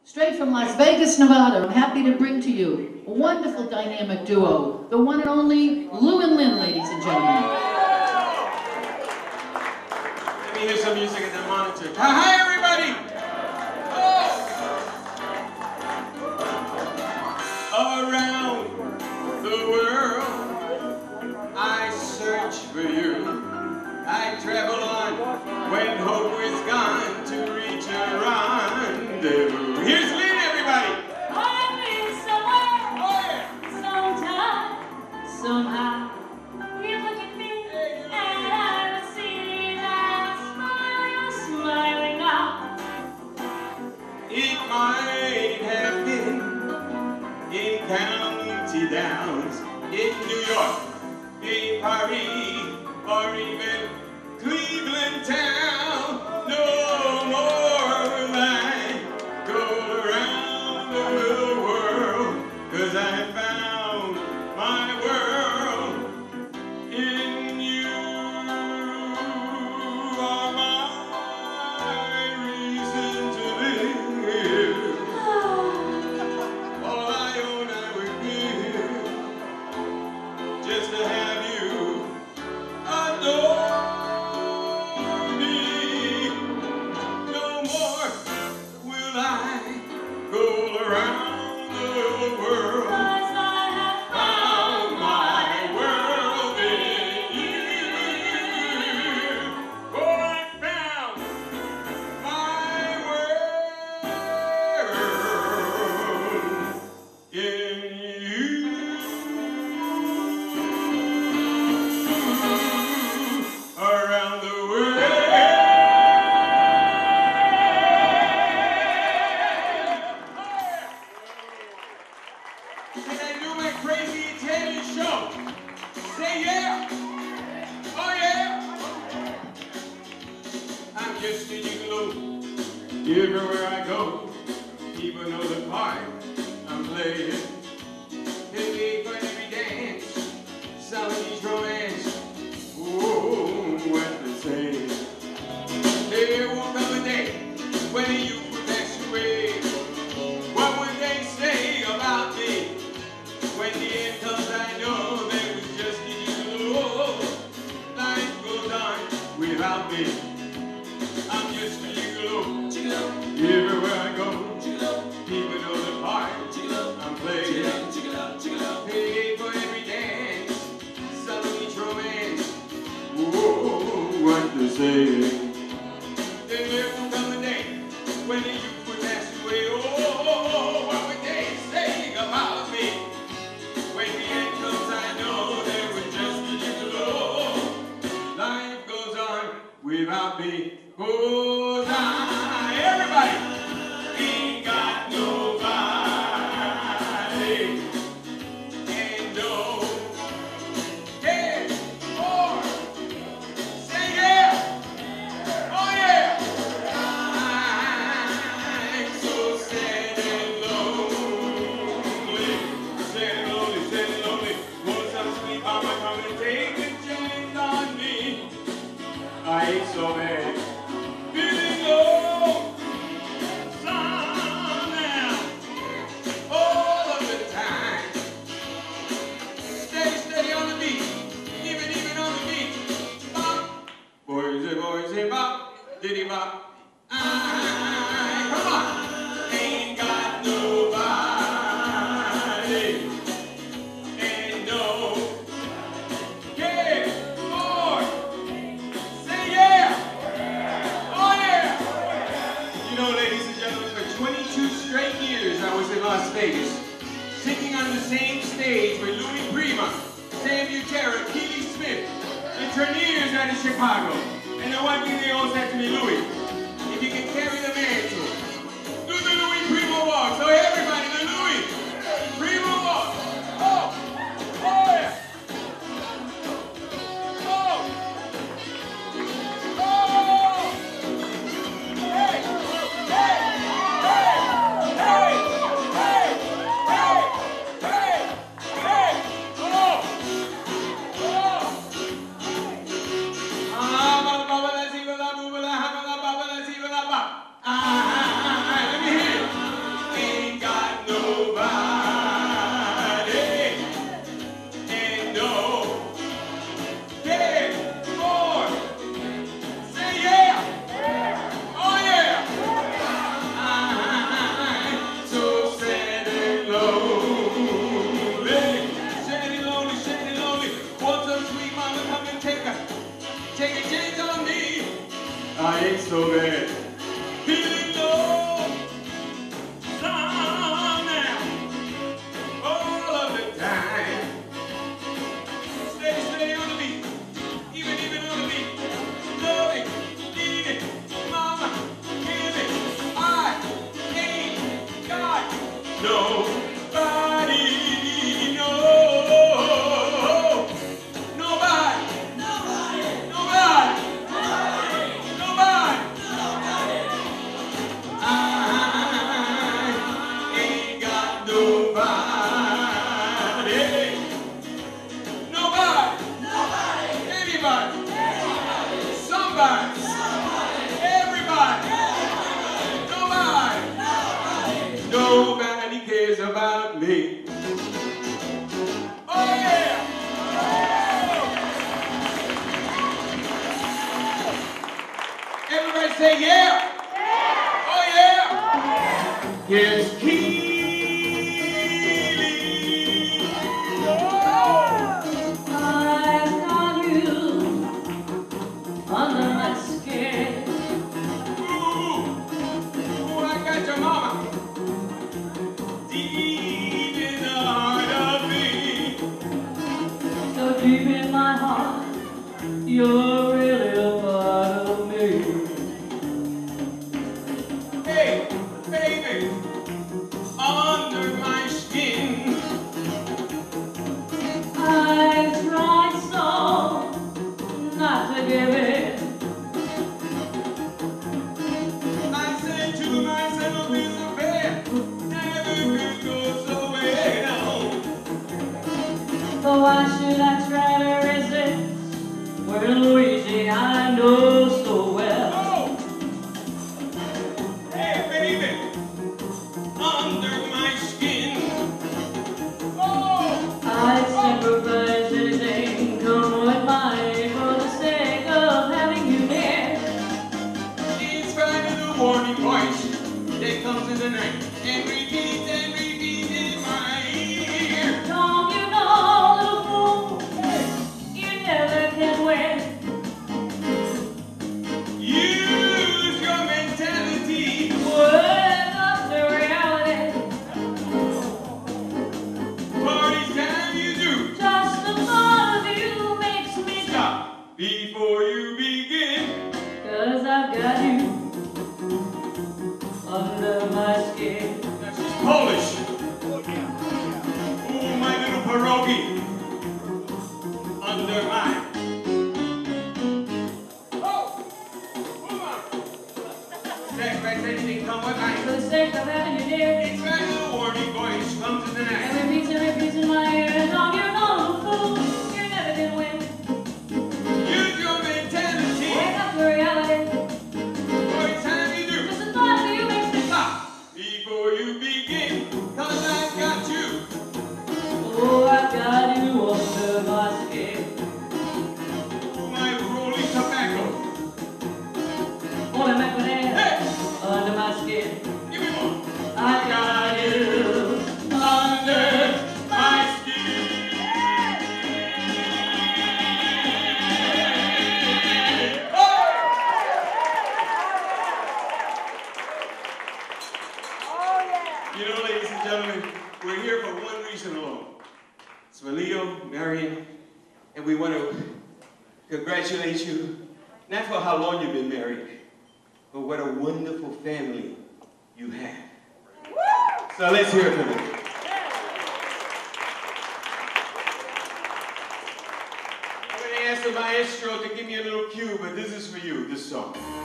Straight from Las Vegas, Nevada, I'm happy to bring to you a wonderful dynamic duo, the one and only Lou and Lynn, ladies and gentlemen. Let me hear some music in the monitor. Hi, everybody! Oh. Around the world, I search for you. I travel on when hope is gone to reach a rendezvous. Here's Lynn, everybody! I've been somewhere, Oh, yeah! sometime, somehow. You look at me, and I see that smile. You're smiling now. It might have been in County Downs, in New York, in Paris, or even Cleveland town. No more will I go around the world, 'cause I found my world in you. Are my reason to live. All I own I would give, just to have you adore me. No more will I go around the world, 'Cause I have found found my world in you. Oh, I found my world in you. Around the world. Can I do my crazy Italian show? Say yeah. Oh yeah. I'm just a gigolo. Everywhere I go, people know the part I'm playing. They wait for every dance, Southeast romance. Oh, what they say. There won't come a day when you would pass away. What would they say about me? When the end comes, I know they was just a gigolo. Life goes on without me. I'm just a gigolo. Everywhere I go, people know the part I'm playing. Pay for every dance, Southeast romance. Whoa, what they say. There won't come a day when the youth would pass away. Oh, what would they say about me? When the end comes, I know they were just a gigolo. Life goes on without me. Goes on. Everybody! Ain't got nobody. And no care for. Say yeah! Oh yeah! I'm so sad and lonely. Sad and lonely, sad and lonely. Want some sweet mama come and take a chance on me. I ain't so bad. Feeling low. Some now. All of the time. Steady, steady on the beat. Even on the beat. Bop. Boys, say bop. Diddy bop. Come on. Ain't got nobody. And no care for. Say yeah. Oh yeah. You know, ladies and gentlemen, for 22 straight years I was in Las Vegas, singing on the same stage with Louis Prima, Sam Butera, Keely Smith, and Terniers out of Chicago. And the one thing they all said to me, Louis, if you can carry the mantle, do the Louis Prima walk. So everybody, the Louis Prima walk. Oh, oh yeah. Oh, oh, hey, hey, hey, hey, hey, hey, hey, hey, oh, oh. Ah, Nobody knows. Nobody. Nobody. Nobody. Nobody. I ain't got nobody. Nobody. Nobody. Anybody. Somebody. Everybody. Nobody. Nobody cares about me. Oh yeah! Everybody say yeah! Oh yeah! Here's Keely. I've got you under my skin. Ooh, I got your mama. Deep in the heart of me. So deep in my heart, you're really a part of me. Hey, baby, under my skin. I've tried so not to give in. I said to myself, it's a fair, never could go so well. So why should I try to resist when Luigi I know so well? Oh! Hey, baby, under my skin. Oh! I'd sacrifice anything, come what might, for the sake of having you near. In spite of the warning voice that comes in the night and repeats in my ear. Don't you know, little fool, you never can win. Use your mentality. Wake up to reality. Party's time you do. Just the thought of you makes me Stop before you begin. 'cause I've got you under my skin. Now she's Polish. Oh, my little pierogi. Under my. Oh! Come on. Sacrifice anything, come what For might. the sake of having you near. In spite of the warning voice comes in the night. And repeats in my ear. Don't you know, little fool, you never can win. Use your mentality. Wake up to reality. Party's time you do. Just the thought of you makes me Stop before you begin. 'Cause I've got you. oh, I've got you under my skin. My rolling tobacco. Holding back with Hey! air under my skin. Give me more. I got you Under my skin. Oh! You know, ladies and gentlemen, we're here for one reason alone. It's for Leo, Marian, and we want to congratulate you, not for how long you've been married, but what a wonderful family you have. So let's hear it for them. I'm going to ask the maestro to give me a little cue, but this is for you, this song.